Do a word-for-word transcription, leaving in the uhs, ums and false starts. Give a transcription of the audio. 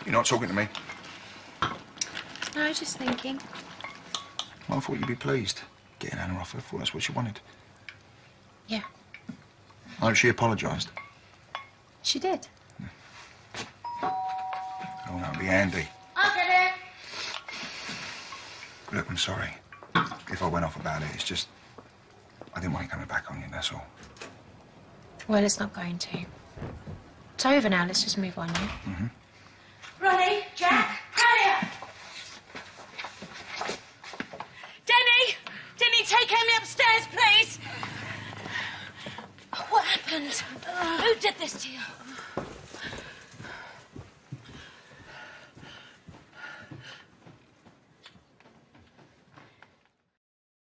You're not talking to me? No, I was just thinking. Well, I thought you'd be pleased getting Anna off. I thought that's what she wanted. Yeah. I hope she apologised. She did. Oh, that'd be handy. I'll get it. Look, I'm sorry if I went off about it. It's just I didn't want it coming back on you, that's all. Well, it's not going to. It's over now. Let's just move on, yeah? Mm-hmm. Ronnie, Jack, hurry up. Denny! Denny, take Amy upstairs, please. What happened? Who did this to you?